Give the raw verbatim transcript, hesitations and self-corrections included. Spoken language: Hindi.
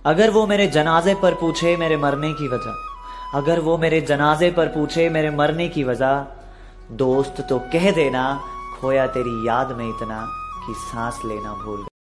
अगर वो मेरे जनाजे पर पूछे मेरे मरने की वजह, अगर वो मेरे जनाजे पर पूछे मेरे मरने की वजह, दोस्त तो कह देना खोया तेरी याद में इतना कि सांस लेना भूल गया।